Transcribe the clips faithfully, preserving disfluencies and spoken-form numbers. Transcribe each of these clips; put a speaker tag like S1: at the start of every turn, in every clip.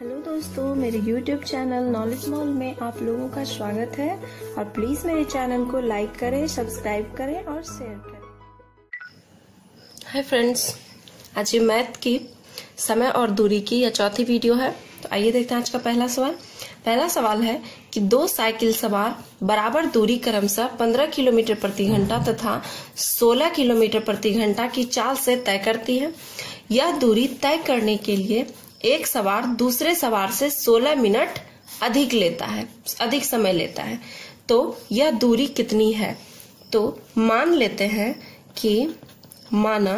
S1: Hello दोस्तों, मेरे YouTube channel knowledge mall में आप लोगों का स्वागत है और प्लीज मेरे चैनल को लाइक करें, सब्सक्राइब करें और शेयर करें।
S2: हाय फ्रेंड्स, आज ये मैथ की समय और दूरी की यह चौथी वीडियो है। तो आइए देखते हैं आज का पहला सवाल। पहला सवाल है कि दो साइकिल सवार बराबर दूरी क्रमशः पंद्रह किलोमीटर प्रति घंटा तथा सोलह किलोमीटर प्रति घंटा की चाल से तय करती है। यह दूरी तय करने के लिए एक सवार दूसरे सवार से सोलह मिनट अधिक लेता है अधिक समय लेता है। तो यह दूरी कितनी है? तो मान लेते हैं कि माना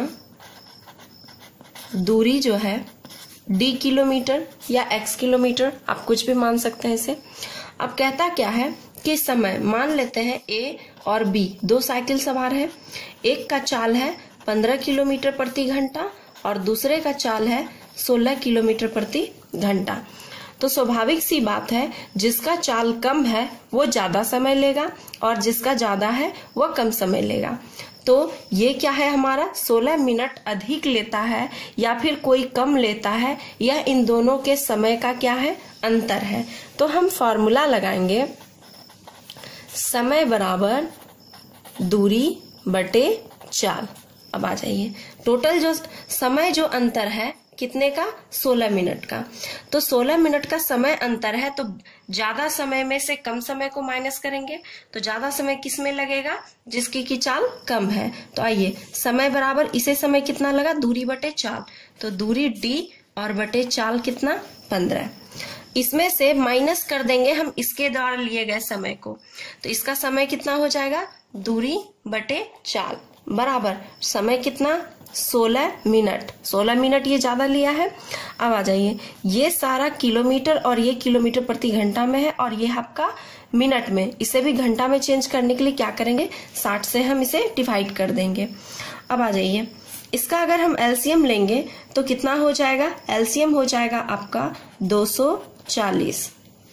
S2: दूरी जो है डी किलोमीटर या एक्स किलोमीटर, आप कुछ भी मान सकते हैं इसे। अब कहता क्या है कि समय, मान लेते हैं ए और बी दो साइकिल सवार है। एक का चाल है पंद्रह किलोमीटर प्रति घंटा और दूसरे का चाल है सोलह किलोमीटर प्रति घंटा। तो स्वाभाविक सी बात है, जिसका चाल कम है वो ज्यादा समय लेगा और जिसका ज्यादा है वह कम समय लेगा। तो ये क्या है, हमारा सोलह मिनट अधिक लेता है या फिर कोई कम लेता है, यह इन दोनों के समय का क्या है, अंतर है। तो हम फॉर्मूला लगाएंगे समय बराबर दूरी बटे चाल। अब आ जाइए, टोटल जो समय जो अंतर है कितने का, सोलह मिनट का। तो सोलह मिनट का समय अंतर है, तो ज्यादा समय में से कम समय को माइनस करेंगे तो ज्यादा समय किस में लगेगा, जिसकी की चाल कम है। तो आइए, समय बराबर इसे समय कितना लगा, दूरी बटे चाल। तो दूरी डी और बटे चाल कितना, पंद्रह। इसमें से माइनस कर देंगे हम इसके द्वारा लिए गए समय को। तो इसका समय कितना हो जाएगा, दूरी बटे चाल बराबर समय कितना, सोलह मिनट। सोलह मिनट ये ज्यादा लिया है। अब आ जाइए, ये सारा किलोमीटर और ये किलोमीटर प्रति घंटा में है और ये आपका मिनट में। इसे भी घंटा में चेंज करने के लिए क्या करेंगे, साठ से हम इसे डिवाइड कर देंगे। अब आ जाइए, इसका अगर हम एलसीएम लेंगे तो कितना हो जाएगा, एलसीएम हो जाएगा आपका दो सौ चालीस।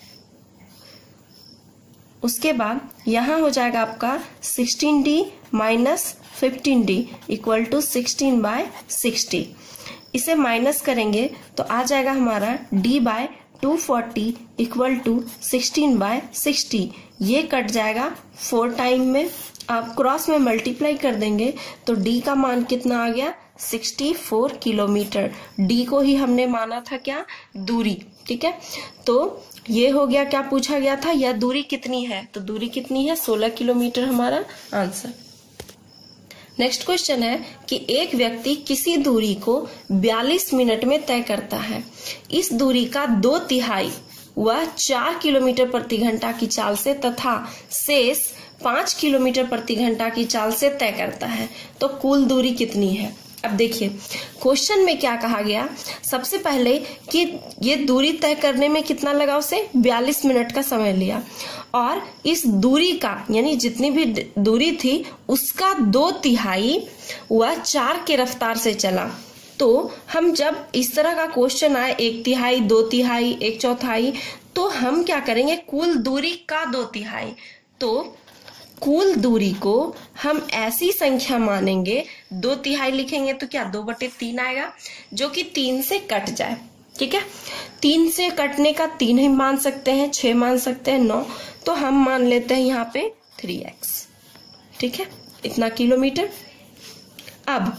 S2: उसके बाद यहाँ हो जाएगा आपका sixteen D minus fifteen D equal to sixteen by sixty. इसे माइनस करेंगे तो आ जाएगा हमारा d by two forty equal to sixteen by sixty. ये कट जाएगा फोर टाइम में, आप क्रॉस में मल्टीप्लाई कर देंगे तो d का मान कितना आ गया, सिक्सटी फोर किलोमीटर। d को ही हमने माना था क्या, दूरी। ठीक है, तो ये हो गया, क्या पूछा गया था, यह दूरी कितनी है, तो दूरी कितनी है, सोलह किलोमीटर हमारा आंसर। नेक्स्ट क्वेश्चन है कि एक व्यक्ति किसी दूरी को बयालीस मिनट में तय करता है। इस दूरी का दो तिहाई वह चार किलोमीटर प्रति घंटा की चाल से तथा शेष पांच किलोमीटर प्रति घंटा की चाल से तय करता है। तो कुल दूरी कितनी है? अब देखिए, क्वेश्चन में क्या कहा गया, सबसे पहले कि ये दूरी तय करने में कितना लगा, उसे बयालीस मिनट का समय लिया और इस दूरी का यानी जितनी भी दूरी थी उसका दो तिहाई वह चार के रफ्तार से चला। तो हम जब इस तरह का क्वेश्चन आए, एक तिहाई, दो तिहाई, एक चौथाई, तो हम क्या करेंगे, कुल दूरी का दो तिहाई। तो कुल दूरी को हम ऐसी संख्या मानेंगे, दो तिहाई लिखेंगे तो क्या, दो बटे तीन आएगा, जो कि तीन से कट जाए। ठीक है, तीन से कटने का तीन ही मान सकते हैं, छह मान सकते हैं, नौ। तो हम मान लेते हैं यहाँ पे थ्री एक्स। ठीक है, इतना किलोमीटर। अब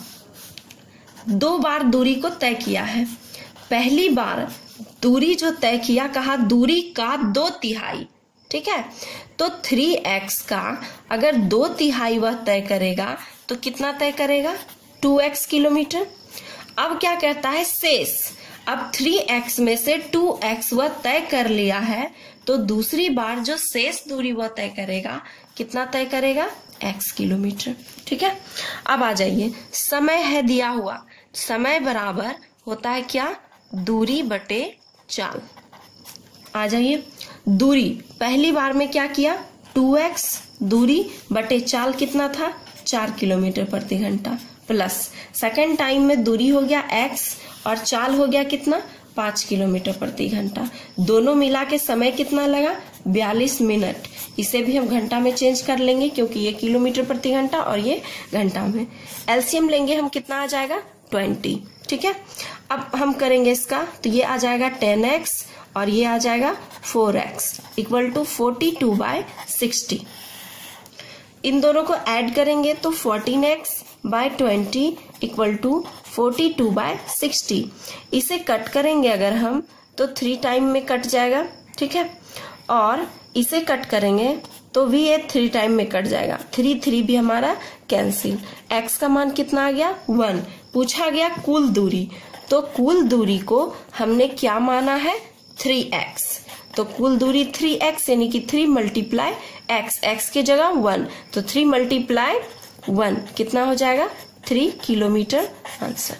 S2: दो बार दूरी को तय किया है। पहली बार दूरी जो तय किया, कहा दूरी का दो तिहाई। ठीक है, तो थ्री एक्स का अगर दो तिहाई वह तय करेगा तो कितना तय करेगा, टू एक्स किलोमीटर। अब क्या कहता है, शेष। अब थ्री एक्स में से टू एक्स वह तय कर लिया है, तो दूसरी बार जो शेष दूरी वह तय करेगा, कितना तय करेगा, x किलोमीटर। ठीक है, अब आ जाइए, समय है दिया हुआ, समय बराबर होता है क्या, दूरी बटे चाल। आ जाइए, दूरी पहली बार में क्या किया, टू एक्स दूरी बटे चाल कितना था, चार किलोमीटर प्रति घंटा, प्लस सेकेंड टाइम में दूरी हो गया x और चाल हो गया कितना, पांच किलोमीटर प्रति घंटा। दोनों मिला के समय कितना लगा, बयालीस मिनट। इसे भी हम घंटा में चेंज कर लेंगे क्योंकि ये किलोमीटर प्रति घंटा और ये घंटा में। एलसीएम लेंगे हम, कितना आ जाएगा, ट्वेंटी। ठीक है। अब हम करेंगे इसका, तो ये आ जाएगा टेन एक्स और ये आ जाएगा four X equal to forty two by sixty. इन दोनों को ऐड करेंगे तो fourteen X by twenty equal to forty two by sixty. इसे कट करेंगे अगर हम तो थ्री टाइम में कट जाएगा, ठीक है। और इसे कट करेंगे तो भी ये थ्री टाइम में कट जाएगा, थ्री थ्री भी हमारा कैंसिल। एक्स का मान कितना आ गया, वन। पूछा गया कुल दूरी, तो कुल दूरी को हमने क्या माना है, थ्री एक्स। तो कुल दूरी थ्री एक्स यानी कि थ्री मल्टीप्लाई एक्स, एक्स की जगह वन, तो थ्री मल्टीप्लाई वन कितना हो जाएगा, three kilometre answer.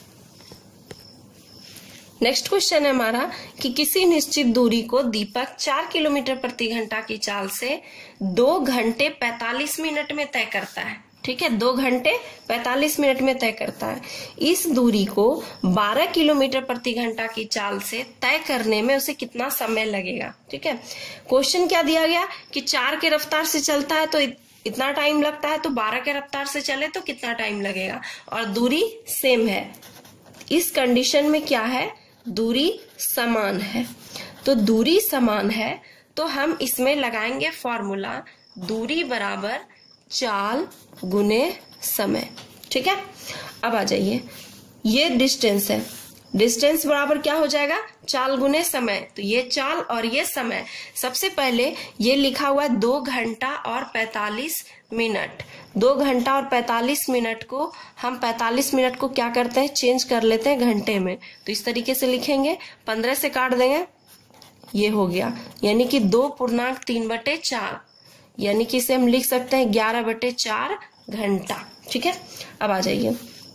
S2: Next question है हमारा कि किसी निश्चित दूरी को दीपक चार किलोमीटर प्रति घंटा की चाल से दो घंटे पैतालीस मिनट में तय करता है, ठीक है। दो घंटे पैतालीस मिनट में तय करता है। इस दूरी को बारह किलोमीटर प्रति घंटा की चाल से तय करने में उसे कितना समय लगेगा, ठीक है। क्वेश्चन क्या दिया गया कि चार के रफ्तार से चलता है तो इतना टाइम लगता है, तो बारह के रफ्तार से चले तो कितना टाइम लगेगा, और दूरी सेम है। इस कंडीशन में क्या है, दूरी समान है। तो दूरी समान है तो हम इसमें लगाएंगे फॉर्मूला, दूरी बराबर चाल गुने समय, ठीक है। अब आ जाइए, ये डिस्टेंस है, डिस्टेंस बराबर क्या हो जाएगा, चाल गुने समय। तो ये चाल और ये समय, सबसे पहले ये लिखा हुआ है दो घंटा और पैतालीस मिनट। दो घंटा और पैतालीस मिनट को हम पैतालीस मिनट को क्या करते हैं, चेंज कर लेते हैं घंटे में। तो इस तरीके से लिखेंगे, पंद्रह से काट देंगे, ये हो गया, यानी कि दो पूर्णांक तीन बटे चार, यानी कि इसे हम लिख सकते हैं ग्यारह बटे चार घंटा, ठीक है। अब आ जाइए,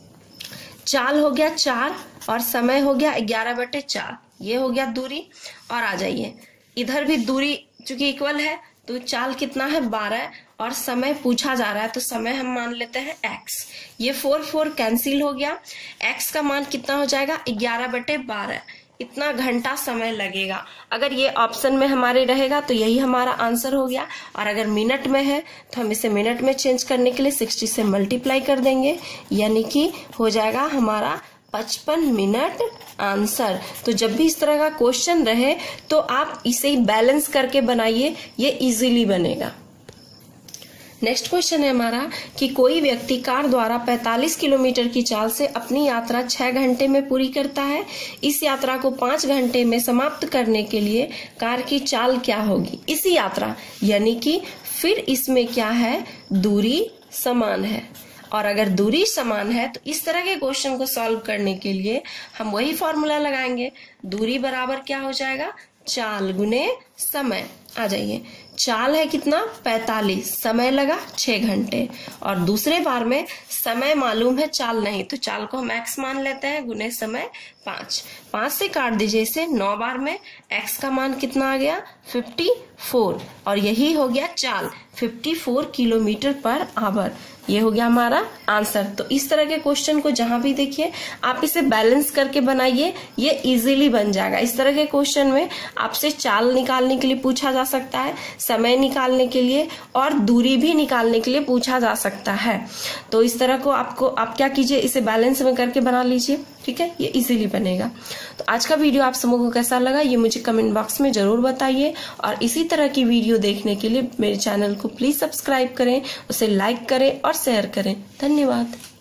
S2: चाल हो गया चार और समय हो गया ग्यारह बटे चार, ये हो गया दूरी। और आ जाइए, इधर भी दूरी चूंकि इक्वल है तो चाल कितना है, बारह, और समय पूछा जा रहा है तो समय हम मान लेते हैं एक्स। ये फोर फोर कैंसिल हो गया, एक्स का मान कितना हो जाएगा, ग्यारह बटे बारह। इतना घंटा समय लगेगा। अगर ये ऑप्शन में हमारे रहेगा तो यही हमारा आंसर हो गया, और अगर मिनट में है तो हम इसे मिनट में चेंज करने के लिए साठ से मल्टीप्लाई कर देंगे, यानी कि हो जाएगा हमारा पचपन मिनट आंसर। तो जब भी इस तरह का क्वेश्चन रहे तो आप इसे बैलेंस करके बनाइए, ये इजीली बनेगा। नेक्स्ट क्वेश्चन है हमारा कि कोई व्यक्ति कार द्वारा पैंतालीस किलोमीटर की चाल से अपनी यात्रा छह घंटे में पूरी करता है। इस यात्रा को पांच घंटे में समाप्त करने के लिए कार की चाल क्या होगी, इसी यात्रा, यानी कि फिर इसमें क्या है, दूरी समान है। और अगर दूरी समान है तो इस तरह के क्वेश्चन को सॉल्व करने के लिए हम वही फॉर्मूला लगाएंगे, दूरी बराबर क्या हो जाएगा, चाल गुने समय। आ जाइए, चाल है कितना, पैंतालीस, समय लगा छह घंटे, और दूसरे बार में समय मालूम है, चाल नहीं, तो चाल को हम एक्स मान लेते हैं, गुने समय पांच। पांच से काट दीजिए इसे, नौ बार में एक्स का मान कितना आ गया, फिफ्टी फोर, और यही हो गया चाल, fifty four kilometre per hour. ये हो गया हमारा आंसर। तो इस तरह के क्वेश्चन को जहां भी देखिए आप इसे बैलेंस करके बनाइए, ये इजीली बन जाएगा। इस तरह के क्वेश्चन में आपसे चाल निकालने के लिए पूछा जा सकता है, समय निकालने के लिए और दूरी भी निकालने के लिए पूछा जा सकता है। तो इस तरह को आपको आप क्या कीजिए, इसे बैलेंस में करके बना लीजिए, ठीक है, ये इजीली बनेगा। तो आज का वीडियो आप सबों को कैसा लगा ये मुझे कमेंट बॉक्स में जरूर बताइए, और इसी तरह की वीडियो देखने के लिए मेरे चैनल को प्लीज सब्सक्राइब करें, उसे लाइक करें और शेयर करें। धन्यवाद।